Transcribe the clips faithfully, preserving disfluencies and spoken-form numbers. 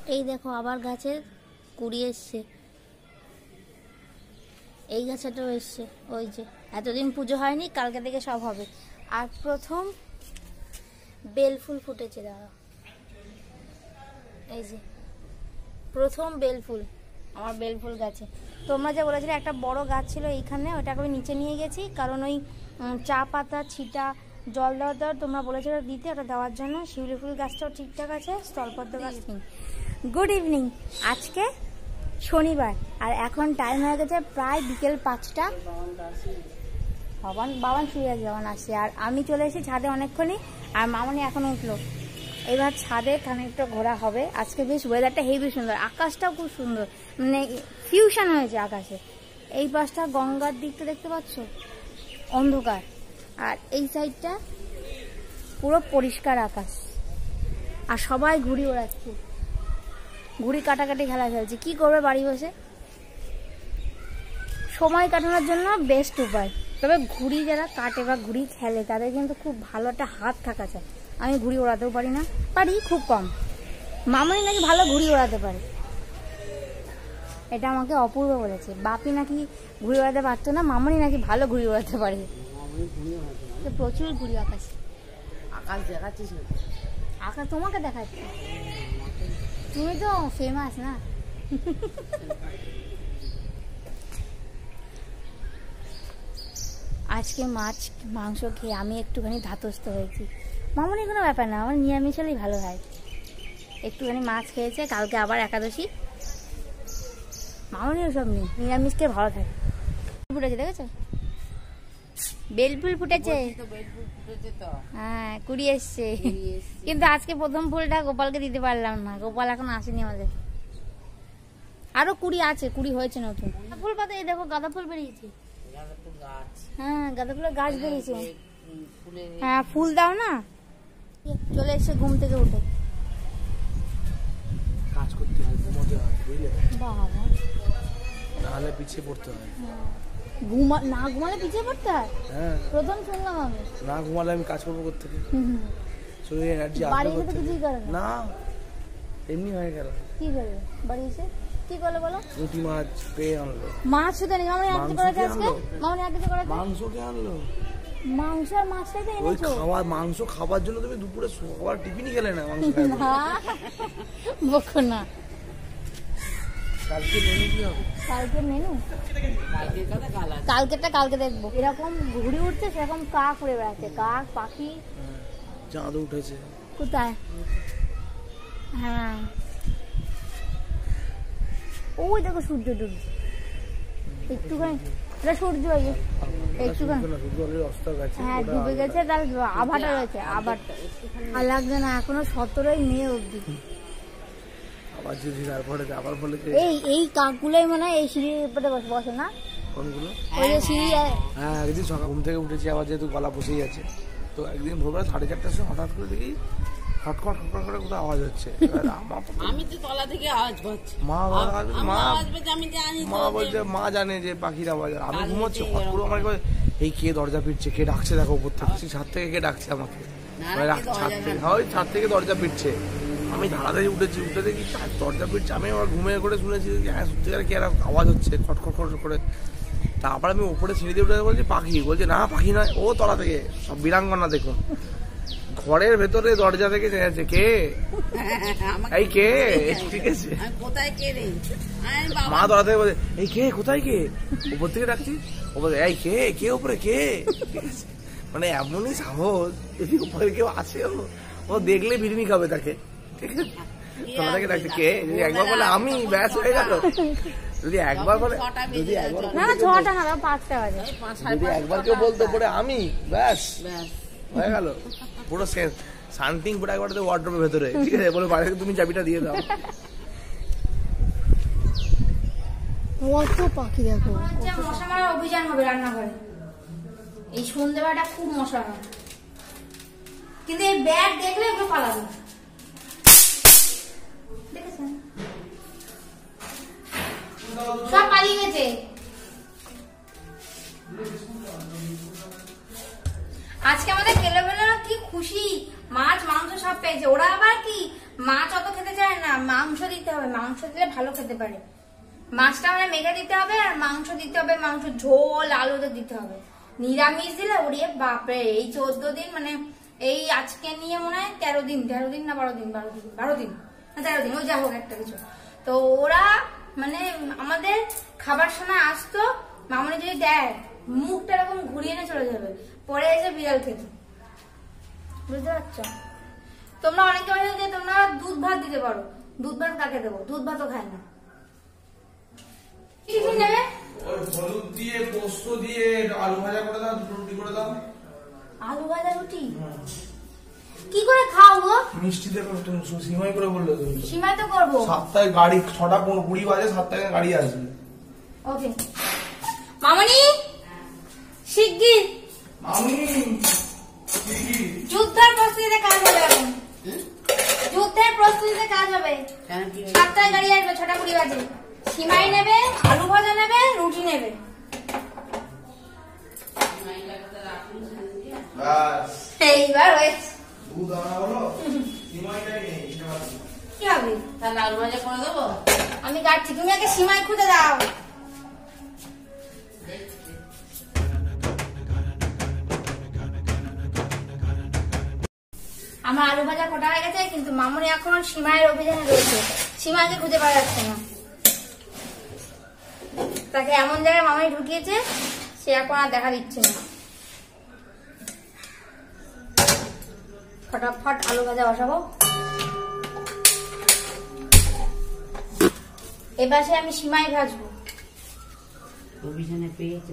এই দেখো আবার গাছে কুড়ি এসছে, এই গাছটাও এসছে। ওই যে এতদিন পুজো হয়নি, কালকে থেকে সব হবে। আর প্রথম বেল ফুল ফুটেছে, দাঁড়া, এই যে প্রথম বেল ফুল আমার বেল ফুল গাছে। তোমরা যে বলেছিলে একটা বড় গাছ ছিল এইখানে, ওটাকে আমি নিচে নিয়ে গেছি, কারণ ওই চা পাতা ছিটা জল দেওয়া দেওয়ার তোমরা বলেছিলে দিতে, ওটা দেওয়ার জন্য। শিউলি ফুল গাছটাও ঠিকঠাক আছে, স্থলপদ্ম গাছ নেই। গুড ইভিনিং, আজকে শনিবার আর এখন টাইম হয়ে গেছে প্রায় বিকেল পাঁচটা। বাবান বাবান শুয়ে আছে, বাবান আসছে। আর আমি চলে এসেছি ছাদে অনেকক্ষণই, আর মামনি এখন উঠলো। এবার ছাদে খানিকটা ঘোরা হবে। আজকে বেশ ওয়েদারটা হেভি সুন্দর, আকাশটাও খুব সুন্দর, মানে ফিউশন হয়েছে আকাশে। এই পাশটা গঙ্গার দিকটা দেখতে পাচ্ছ, অন্ধকার, আর এই সাইডটা পুরো পরিষ্কার আকাশ। আর সবাই ঘুড়ি ওড়াচ্ছে, ঘুড়ি কাটাকাটি খেলা খেলছে। কি করবে বাড়ি বসে, সময় কাটানোর জন্য বেস্ট উপায়। তবে ঘুড়ি যারা কাটে বা ঘুড়ি খেলে তাদের কিন্তু খুব ভালো একটা হাত থাকা চাই। আমি ঘুড়ি ওড়াতেও পারি না, পারি খুব কম। মামনি নাকি ভালো ঘুড়ি ওড়াতে পারে, এটা আমাকে অপূর্ব বলেছে। বাপি নাকি ঘুড়ি ওড়াতে পারতো না, মামনি নাকি ভালো ঘুড়ি ওড়াতে পারে। প্রচুর ঘুড়ি আকাশে, আকাশ দেখাচ্ছিস, আকাশ তোমাকে দেখাচ্ছে, তুমি তো ফেমাস না। আজকে মাছ মাংস খেয়ে আমি একটুখানি ধাতস্থ হয়েছি। মামনি কোনো ব্যাপার না, আমার নিরামিষ হলেই ভালো হয়। একটুখানি মাছ খেয়েছে, কালকে আবার একাদশী। মামনি ওসব নেই, নিরামিষকে ভালো থাকে। ফুটেছে দেখেছো, বেল ফুল ফুটেছে, হ্যাঁ কুড়ি এসছে। কিন্তু আজকে প্রথম ফুলটা গোপালকে দিতে পারলাম না, গোপাল এখন আসেনি আমাদের। আরো কুড়ি আছে, কুড়ি হয়েছে নতুন ফুল পাতা। এই দেখো গাঁদা ফুল বেরিয়েছে, হ্যাঁ গাঁদা ফুলের গাছ বেরিয়েছে। হ্যাঁ ফুল দাও না। চলে এসে ঘুম থেকে উঠে কাজ করতে হয়, ঘুমোতে হয়, বুঝলে? বাবা, নাহলে পিছিয়ে পড়তে হয়। ঘুমা না ঘুমালে পিছিয়ে পড়তে হয়? হ্যাঁ প্রথম শুনলাম আমি। না ঘুমালে আমি কাজ করবো কোথা থেকে? শরীরে এনার্জি বাড়ি আসবে এসে তো কিছুই করে না। না, এমনি হয়ে গেল। কি করবে বাড়ি এসে? কি করলে বলো? রুটি মাছ পেয়ে আনলো। মাছ শুধু নেই, মামনি আর কিছু করেছে আজকে? মামনি আর কিছু করেছে? মাংস কে আনলো? মাংস আর মাছটাই তো ওই এনেছো। খাওয়ার মাংস খাবার জন্য তুমি দুপুরে সবার টিফিনই খেলে না মাংস? বকো না। কালকে মেনু কি হবে? কালকে মেনু কালকেরটা কালকে দেখবো। এরকম ঘুড়ি উঠছে, সেরকম কাক উড়ে বেড়াচ্ছে, কাক পাখি। চাঁদ উঠেছে কোথায়? হ্যাঁ ওই দেখো সূর্য ডুবছে একটুখানি, এটা সূর্য একটুখানি, হ্যাঁ ডুবে গেছে, তার আভাটা রয়েছে। আভাটা আর লাগছে না, এখনো সতেরোই মে অব্দি। এই এই কাকগুলোই মনে হয় এই সিঁড়ির উপরে বসে বসে না? কোনগুলো? ওই যে সিঁড়ি। হ্যাঁ একদিন সকাল ঘুম থেকে উঠেছি, আবার যেহেতু গলা বসেই আছে, তো একদিন ভোরবেলা সাড়ে চারটার সময় হঠাৎ করে দেখি খটখট খটখট করে কোথাও আওয়াজ হচ্ছে। আমি তো তলা থেকে আওয়াজ পাচ্ছি। মা মা মা বলছে মা জানে যে পাখির আওয়াজ। আমি ঘুমোচ্ছি, হট করে আমার এই কে দরজা পিটছে, কে ডাকছে দেখো উপর থেকে, ছাদ থেকে কে ডাকছে আমাকে, ছাদ থেকে, ওই ছাদ থেকে দরজা পিটছে। আমি তাড়াতাড়ি উঠেছি, উঠে দেখি দরজা পিটছে। আমি আবার ঘুমিয়ে করে শুনেছি হ্যাঁ সত্যিকার কি একটা আওয়াজ হচ্ছে খটখট খট করে। তারপর আমি উপরে সিঁড়ি দিয়ে উঠে বলছি পাখি, বলছে না পাখি নয়, ও তলা থেকে সব বীরাঙ্গনা। দেখুন ঘরের ভেতরে দরজা থেকে জেনেছে কে, এই কে, ঠিক আছে মা তলা থেকে বলছে এই কে, কোথায় কে, উপর থেকে ডাকছি, উপরে এই কে, কে উপরে কে, ঠিক আছে। মানে এমনই সাহস, যদি উপরে কেউ আসে ও দেখলে বিরিনি খাবে তাকে, ঠিক আছে। তলা থেকে ডাকছে কে, যদি একবার বলে আমি, ব্যাস হয়ে গেল। যদি একবার বলে, যদি একবার ছটা না পাঁচটা বাজে, যদি একবার কেউ বলতো পরে আমি, ব্যাস হয়ে গেল। পুরো শান্তিং পুরো একবার ওয়ার্ডরোবের ভেতরে, ঠিক আছে, বলে বাড়ি তুমি চাবিটা দিয়ে দাও। কত পাখি দেখো। মশা মারার অভিযান হবে রান্নাঘরে, এই সন্ধ্যেবেলাটা খুব মশা হয়, কিন্তু এই ব্যাগ দেখলে এগুলো পালাবে। দেখেছেন সব পালিয়ে গেছে। আজকে আমাদের ছেলেবেলারা কি খুশি, মাছ মাংস সব পেয়েছে। ওরা আবার কি মাছ অত খেতে চায় না, মাংস দিতে হবে, মাংস দিলে ভালো খেতে পারে। মাছটা মানে মেখে দিতে হবে আর মাংস দিতে হবে, মাংস ঝোল আলুতে দিতে হবে। নিরামিষ দিলে ওরিয়ে বাপরে এই চোদ্দ দিন মানে এই আজকে নিয়ে মনে হয় তেরো দিন তেরো দিন না বারো দিন বারো দিন বারো দিন না তেরো দিন ওই যা হোক একটা কিছু। তো ওরা মানে আমাদের খাবার সময় আসতো, মামনি যদি দেয় মুখটা এরকম ঘুরিয়ে নিয়ে চলে যাবে, পরে এসে বিড়াল খেত। বুঝতে পারছো? তোমরা অনেকে বলে যে তোমরা দুধ ভাত দিতে পারো, দুধ ভাত কাকে দেবো? দুধ ভাতও খায় না। টিফিন নেবে? ওই হলুদ দিয়ে পোস্ত দিয়ে আলু ভাজা করে দাও, দুটো রুটি করে দাও। আলু ভাজা রুটি কি করে খাও গো? মিষ্টি দিয়ে করো তুমি, সিমাই করে বললে তুমি। সিমাই তো করবো। সাতটায় গাড়ি, ছটা পনেরো কুড়ি বাজে, সাতটায় গাড়ি আসবে। ওকে মামনি শিগগির। মামনি যুদ্ধের প্রস্তুতিতে কাজ হবে এখন, যুদ্ধের প্রস্তুতিতে কাজ হবে। সাতটায় গাড়ি আসবে, ছটা কুড়ি বাজে। সিমাই নেবে, আলু ভাজা নেবে, রুটি নেবে। এইবার হয়েছে। কি হবে? তাহলে আলু ভাজা করে দেবো? আমি কাটছি, তুমি আগে সিমাই খুঁজে দাও। আমার আলু ভাজা কোটা হয়ে গেছে, কিন্তু মামনি এখন সিমাইয়ের অভিযানে রয়েছে। সিমাইকে খুঁজে পাওয়া যাচ্ছে না, তাকে এমন জায়গায় মামনি ঢুকিয়েছে সে এখন আর দেখা দিচ্ছে না। ফটাফট আলু ভাজা বসাবো। এপাশে আমি সিমাই ভাজবো। অভিযানে পেয়েছি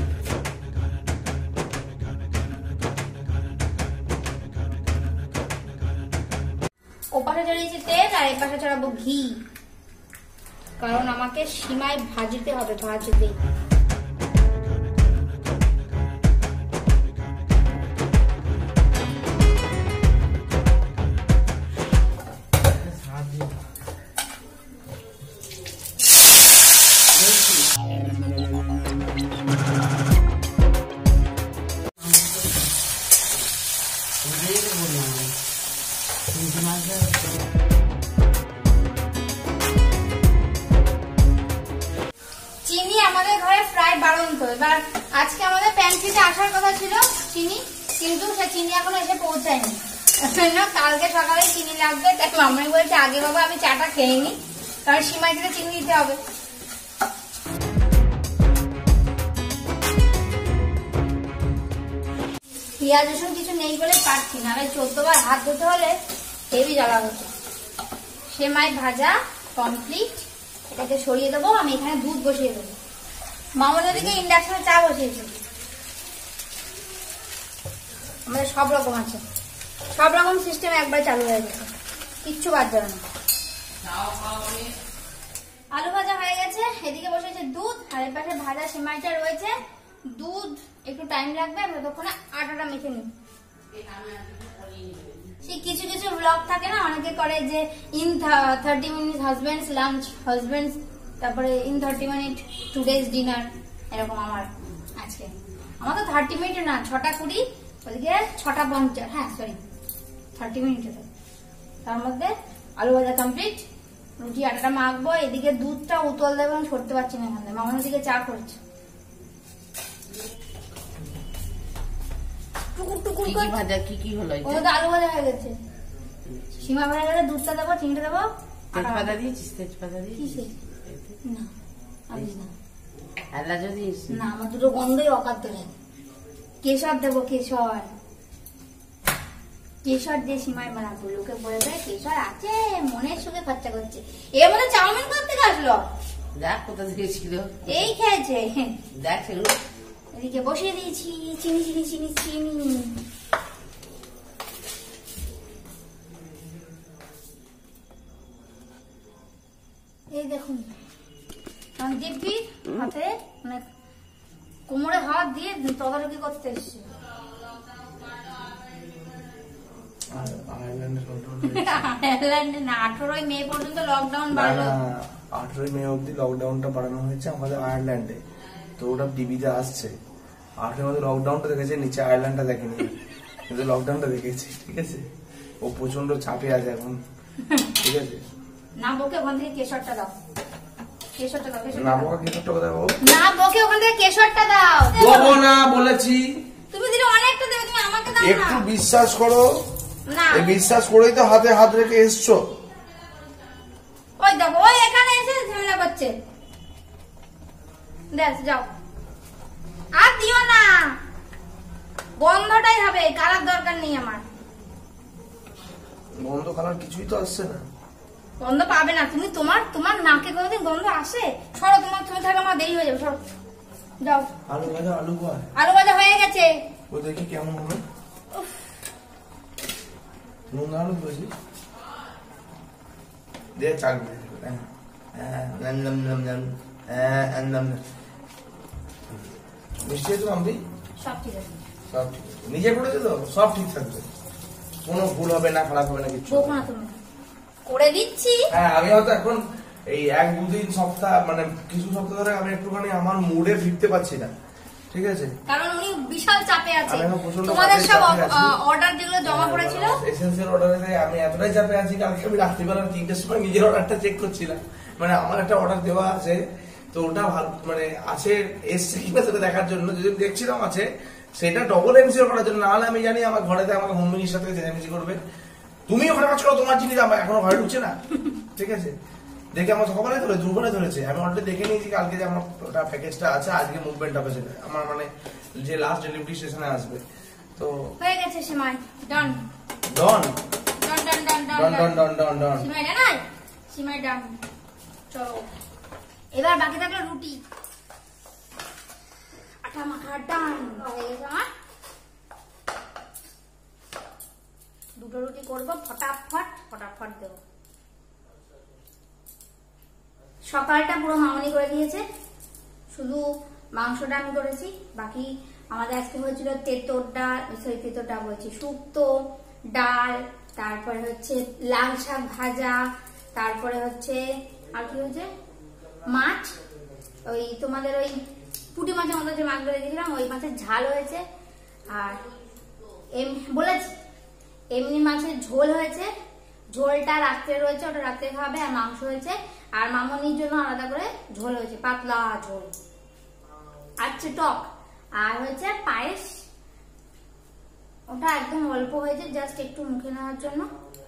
ওপাশে চড়িয়েছি তেল আর এপাশে চড়াবো ঘি, কারণ আমাকে সিমাই ভাজতে হবে, ভাজতে। চিনি আমাদের ঘরে প্রায় বাড়ন্ত। এবার আজকে আমাদের প্যান্ট্রিতে আসার কথা ছিল চিনি, কিন্তু সে চিনি এখনো এসে পৌঁছায়নি। কালকে সকালে চিনি লাগবে, তাই মামনি বলছে আগে বাবা আমি চাটা খেয়ে নি, কারণ সিমাইতে চিনি দিতে হবে। পেঁয়াজ রসুন কিছু নেই বলে পারছি না, চোদ্দ বার হাত ধুতে হলে হেভি জ্বালা হতো। সেমাই ভাজা কমপ্লিট, এটাকে সরিয়ে দেবো। আমি এখানে দুধ বসিয়ে দেবো। মামনের দিকে ইন্ডাকশনে চা বসিয়েছে। আমাদের সব রকম আছে, সব রকম সিস্টেম একবার চালু হয়ে গেছে, কিচ্ছু বাদ যাবে না। আলু ভাজা হয়ে গেছে, এদিকে বসেছে দুধ, আর এর পাশে ভাজা সেমাইটা রয়েছে। দুধ একটু টাইম লাগবে, আমি ততক্ষণে আটাটা মেখে নিই। সেই কিছু কিছু ব্লগ থাকে না, অনেকে করে যে in thirty minute husbands lunch, husbands তারপরে in thirty minute today's dinner, এরকম আমার আজকে। আমার তো থার্টি মিনিট না, ছটা কুড়ি, ওদিকে ছটা পঞ্চাশ, হ্যাঁ সরি থার্টি মিনিটে। তো তার মধ্যে আলু ভাজা কমপ্লিট, রুটি আটাটা মাখবো, এদিকে দুধটা উতল দেবো, আমি সরতে পারছি না এখান থেকে। মামার দিকে চা করছে, টুকুর টুকুর করে। ভাজা কি কি হলো? ওটা আলু ভাজা হয়ে গেছে, সীমা ভাজা গেলে দুধটা দেবো, চিনিটা দেবো। তেজপাতা দিয়েছিস? তেজপাতা দিয়েছিস না? আমি না, এলাচ দিয়েছিস? না, আমার দুটো গন্ধই অকাত লাগে। কেশর দেবো, কেশর, কেশর দিয়ে সিমাই বানাবো। লোকে বলে দেয় কেশর আছে, মনের সুখে খরচা করছে। এর মধ্যে চাউমিন করতে আসলো, দেখ কোথা থেকে ছিল, এই খেয়েছে। দেখ সেগুলো। এদিকে বসিয়ে দিয়েছি চিনি চিনি চিনি চিনি। এই দেখুন দিব্যি হাতে মানে কোমরে হাত দিয়ে তদারকি করতে এসছে। আয়ারল্যান্ডে না, আঠারোই মে পর্যন্ত লকডাউন বাড়লো। আঠারোই মে অব্দি লকডাউনটা বাড়ানো হয়েছে আমাদের আয়ারল্যান্ডে। তো ওটা টিভিতে আসছে। আঠারোই মধ্যে লকডাউনটা দেখেছে, নিচে আয়ারল্যান্ডটা দেখেনি, কিন্তু লকডাউনটা দেখেছি। ঠিক আছে, ও প্রচন্ড চাপে আছে এখন। ঠিক আছে, না বকে ওখান থেকে কেশরটা দাও, কেশরটা দাও, না বকে কেশরটা কোথায় পাবো? না বকে ওখান থেকে কেশরটা দাও। দেবো না বলেছি। তুমি দিলে অনেকটা দেবে, তুমি আমাকে দাও না। একটু বিশ্বাস করো, না এই বিশ্বাস করেই তো হাতে হাত রেখে এসছো। ওই দেখো ওই এখানে এসে ঝামেলা করছে। দেখ যাও, আর দিও না, গন্ধটাই হবে, কালার দরকার নেই আমার। গন্ধ কালার কিছুই তো আসছে না। গন্ধ পাবে না তুমি, তোমার তোমার নাকে কোনোদিন গন্ধ আসে? সরো, তোমার তুমি থাকলে আমার দেরি হয়ে যাবে, সরো যাও। আলু ভাজা, আলু কয় আলু ভাজা হয়ে গেছে। ও দেখি কেমন হবে। নুন আলু বেশি দে, চাল মিষ্টি তো আমি সব ঠিক আছে, সব ঠিক আছে, নিজে করেছে তো সব ঠিক থাকবে, কোনো ভুল হবে না, খারাপ হবে না কিছু। বকো না তুমি, করে দিচ্ছি। হ্যাঁ আমি হয়তো এখন এই এক দুদিন সপ্তাহ মানে কিছু সপ্তাহ ধরে আমি একটুখানি আমার মুডে ফিরতে পারছি না, ঠিক আছে? কারণ উনি বিশাল চাপে আছে, আমি এখন প্রচন্ড তোমাদের চাপে সব আছি। অর্ডার যেগুলো জমা পড়েছিল এসেন্সিয়াল অর্ডারে আমি এতটাই চাপে আছি, কালকে আমি রাত্রিবেলা তিনটের সময় নিজের অর্ডারটা চেক করছিলাম, মানে আমার একটা অর্ডার দেওয়া আছে তো ওটা ভালো মানে আছে এসছে কিনা সেটা দেখার জন্য, যদি দেখছিলাম আছে সেটা ডবল এনসিওর করার জন্য, নাহলে আমি জানি আমার ঘরেতে আমাকে হোম মিনির সাথে চেঁচামেচি করবে, তুমি ওখানে কাজ করো, তোমার জিনিস আমার এখনো ঘরে ঢুকছে না, ঠিক আছে? দেখে আমার সকালে ধরে দুপুরে ধরেছে, আমি অলরেডি দেখে নিয়েছি কালকে যে আমার ওটা প্যাকেজটা আছে, আজকে মুভমেন্ট হবে সেটা আমার মানে যে লাস্ট ডেলিভারি স্টেশনে আসবে। তো হয়ে গেছে সেমাই, ডান ডন ডান ডান ডান ডন ডন ডন ডন ডন সিমাই ডান, সিমাই ডান। চলো এবার বাকি থাকলো রুটি, আটা মাখা ডান হয়ে গেছে আমার। দুটো রুটি করবো, ফটাফট ফটাফট দেবো। সকালটা পুরো মামনি করে দিয়েছে, শুধু মাংসটা আমি করেছি, বাকি আমাদের আজকে হয়েছিল তেঁতোর ডাল, সরি তেঁতোর ডাল বলছি, শুক্তো ডাল, তারপরে হচ্ছে লাল শাক ভাজা, তারপরে হচ্ছে আর কি হয়েছে মাছ, ওই তোমাদের ওই পুঁটি মাছের মতো যে মাছগুলো রেখেছিলাম ওই মাছের ঝাল হয়েছে, আর বলেছি এমনি মাছের ঝোল হয়েছে, ঝোলটা রাত্রে রয়েছে, ওটা রাত্রে খাবে, আর মাংস হয়েছে, আর মামনির জন্য আলাদা করে ঝোল হয়েছে, পাতলা ঝোল, আচ্ছা টক, আর হয়েছে পায়েস, ওটা একদম অল্প হয়েছে, জাস্ট একটু মুখে নেওয়ার জন্য।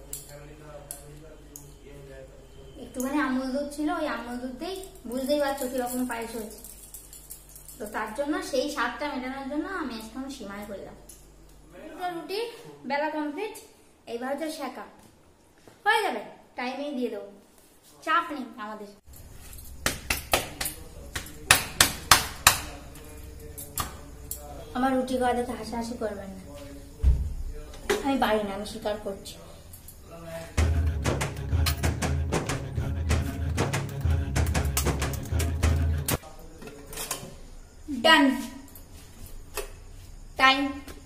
একটুখানি আমুল দুধ ছিল, ওই আমুল দুধ দিয়েই বুঝতেই পারছো কিরকম পায়েস হয়েছে, তো তার জন্য সেই স্বাদটা মেটানোর জন্য আমি এখন সিমাই করলাম। রুটি বেলা কমপ্লিট, এইবার হচ্ছে শেখা হয়ে যাবে, টাইমেই দিয়ে দেবো, চাপ নেই আমাদের। আমার রুটি করা দেখে হাসাহাসি করবেন না, আমি পারি না, আমি স্বীকার করছি। ডান, টাইম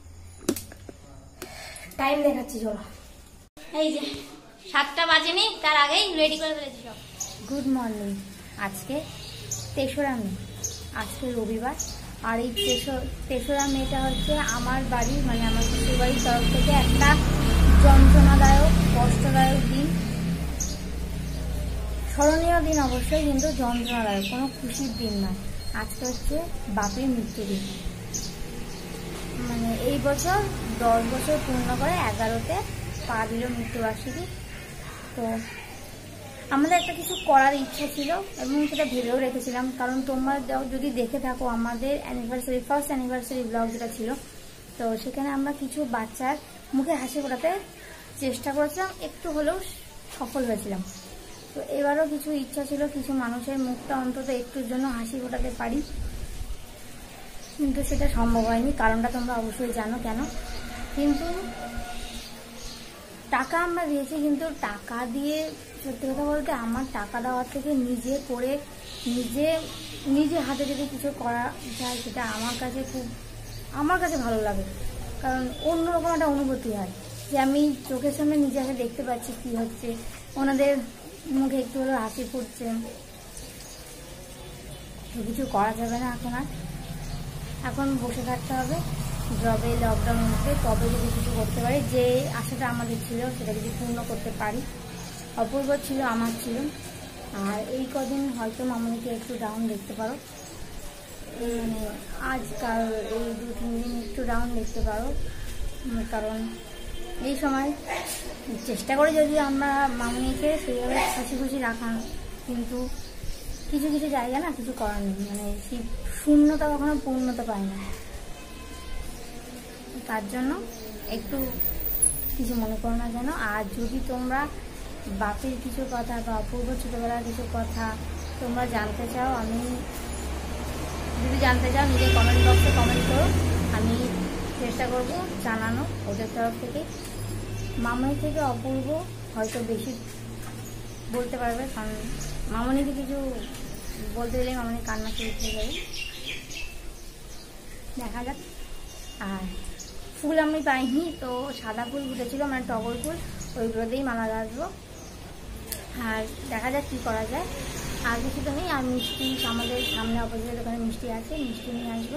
টাইম দেখাচ্ছি, চলো। এই যে সাতটা বাজেনি, তার আগেই রেডি করে ফেলেছি সব। গুড মর্নিং, আজকে তেসরা মে, আজকে রবিবার, আর এই তেসরা মেটা হচ্ছে আমার বাড়ি মানে আমার শ্বশুর বাড়ির তরফ থেকে একটা যন্ত্রণাদায়ক কষ্টদায়ক দিন, স্মরণীয় দিন অবশ্যই, কিন্তু যন্ত্রণাদায়ক, কোনো খুশির দিন নয়। আজকে হচ্ছে বাপের মৃত্যুদিন, মানে এই বছর দশ বছর পূর্ণ করে এগারোতে পা দিল মৃত্যুবার্ষিকী। তো আমাদের একটা কিছু করার ইচ্ছা ছিল এবং সেটা ভেবেও রেখেছিলাম, কারণ তোমরা যদি দেখে থাকো আমাদের অ্যানিভার্সারি ফার্স্ট অ্যানিভার্সারি ব্লগ যেটা ছিল, তো সেখানে আমরা কিছু বাচ্চার মুখে হাসি ফোটাতে চেষ্টা করেছিলাম, একটু হলেও সফল হয়েছিলাম। তো এবারও কিছু ইচ্ছা ছিল, কিছু মানুষের মুখটা অন্তত একটুর জন্য হাসি ফোটাতে পারি, কিন্তু সেটা সম্ভব হয়নি, কারণটা তোমরা অবশ্যই জানো কেন। কিন্তু টাকা আমরা দিয়েছি, কিন্তু টাকা দিয়ে সত্যি কথা বলতে আমার টাকা দেওয়ার থেকে নিজে করে নিজে নিজে হাতে যদি কিছু করা যায় সেটা আমার কাছে খুব আমার কাছে ভালো লাগে, কারণ অন্যরকম একটা অনুভূতি হয় যে আমি চোখের সামনে নিজেকে দেখতে পাচ্ছি কি হচ্ছে, ওনাদের মুখে একটু হলেও হাসি ফুটছে। কিছু করা যাবে না এখন, আর এখন বসে থাকতে হবে, জবে লকডাউন হচ্ছে, তবে যদি কিছু করতে পারি, যে আশাটা আমাদের ছিল সেটা যদি পূর্ণ করতে পারি অপূর্ব ছিল, আমার ছিল। আর এই কদিন হয়তো মামনিকে একটু ডাউন দেখতে পারো, মানে আজকাল এই দু তিন দিন একটু ডাউন দেখতে পারো, কারণ এই সময় চেষ্টা করে যদি আমরা মামনিকে সেইভাবে খুশি খুশি রাখা, কিন্তু কিছু কিছু জায়গা না কিছু করার নেই, মানে সেই শূন্যতা কখনো পূর্ণতা পায় না। তার জন্য একটু কিছু মনে করো না যেন। আর যদি তোমরা বাপের কিছু কথা বা অপূর্ব ছোটোবেলার কিছু কথা তোমরা জানতে চাও, আমি যদি জানতে চাও নিজের কমেন্ট বক্সে কমেন্ট করো, আমি চেষ্টা করব জানানো ওদের তরফ থেকে। মামনি থেকে অপূর্ব হয়তো বেশি বলতে পারবে, কারণ মামনিকে কিছু বলতে গেলে মামনি কান্না শুরু হয়ে যাবে। দেখা যাক। আর ফুল আমি পাইনি, তো সাদা ফুল ফুটেছিল মানে টগর ফুল, ওইগুলো দিয়েই মালা গাঁথবো। আর দেখা যাক কী করা যায়। আর কিছু তো নেই। আর মিষ্টি আমাদের সামনে অপোজিটের দোকানে মিষ্টি আছে, মিষ্টি নিয়ে আসবো।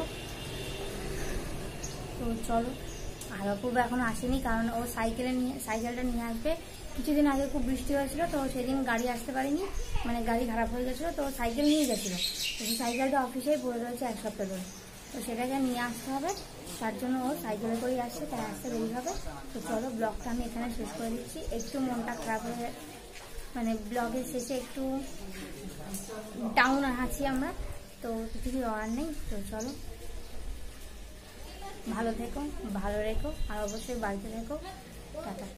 তো চলো। আর অপূর্ব এখনও আসেনি, কারণ ও সাইকেলে নিয়ে সাইকেলটা নিয়ে আসবে। কিছুদিন আগে খুব বৃষ্টি হয়েছিল, তো সেদিন গাড়ি আসতে পারিনি, মানে গাড়ি খারাপ হয়ে গেছিলো, তো সাইকেল নিয়ে গেছিলো। তো সেই সাইকেলটা অফিসেই পড়ে রয়েছে এক সপ্তাহ ধরে, তো সেটাকে নিয়ে আসতে হবে। তার জন্য ও সাইকেলে করেই আসছে, তাই আসতে দেরি হবে। তো চলো, ব্লগটা আমি এখানে শেষ করে দিচ্ছি। একটু মনটা খারাপ হয়ে, মানে ব্লগের শেষে একটু ডাউন আছি আমরা, তো কিছু করার নেই। তো চলো, ভালো থেকো, ভালো রেখো, আর অবশ্যই বাড়িতে থেকো। টাটা।